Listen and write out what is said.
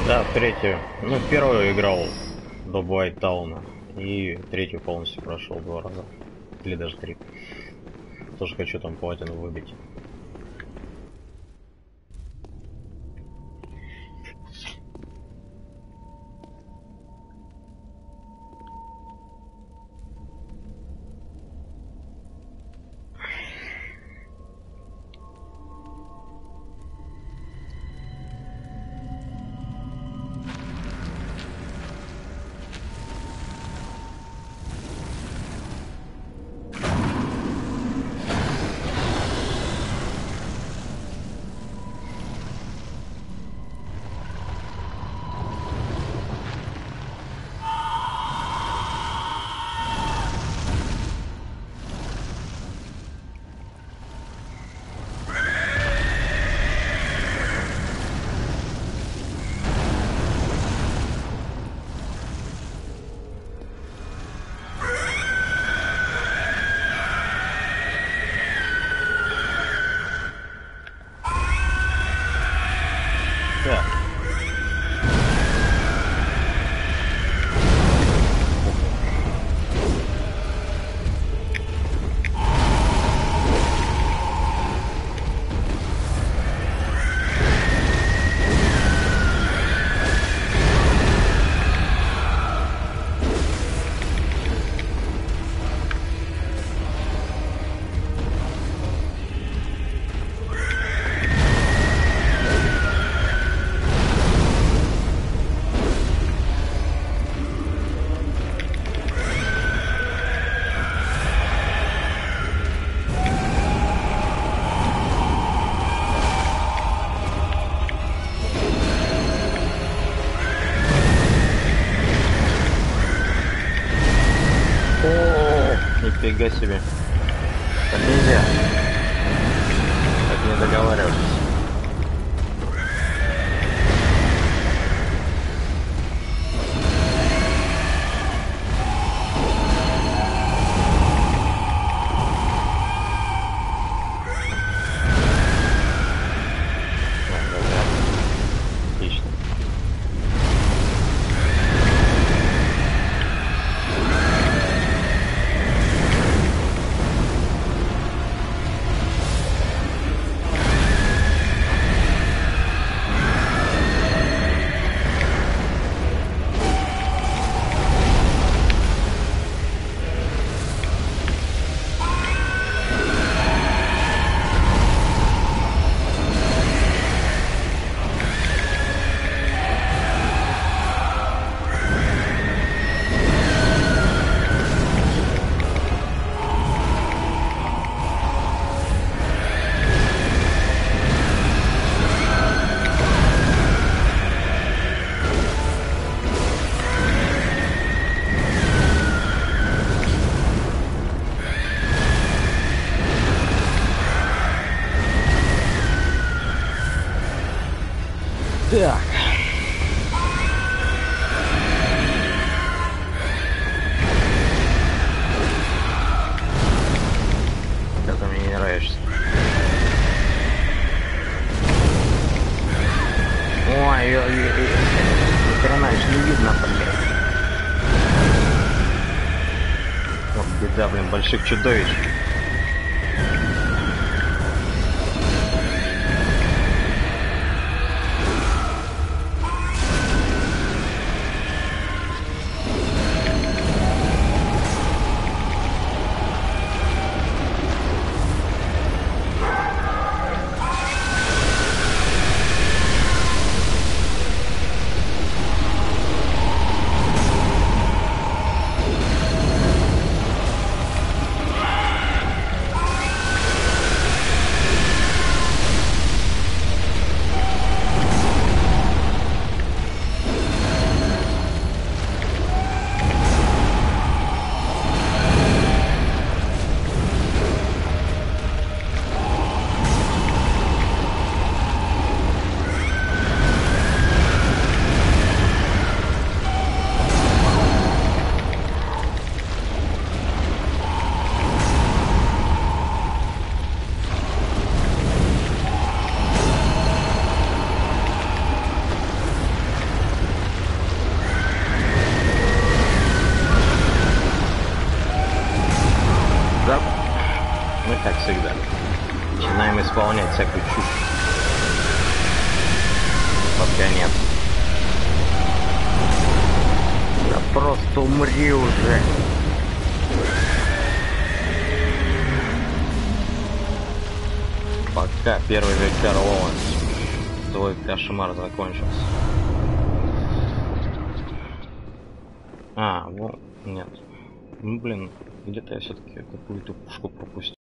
Да, в третью. Ну, в первую играл до Блайттауна. И третью полностью прошел 2 раза. Или даже 3. Тоже хочу там платину выбить. Так. Нифига себе. Так нельзя. Так не договаривались. Отлично. Так. Да ты мне не нравишься. Ой, ни хрена ж не видно, блин. Вот беда, блин, больших чудовищ. исполнять всякую чушь. Пока нет. Да просто умри уже. Пока первый Виктор Лоуэнс. Твой кошмар закончился. А, ну, нет. Ну, блин, где-то я все-таки какую-то пушку пропустил.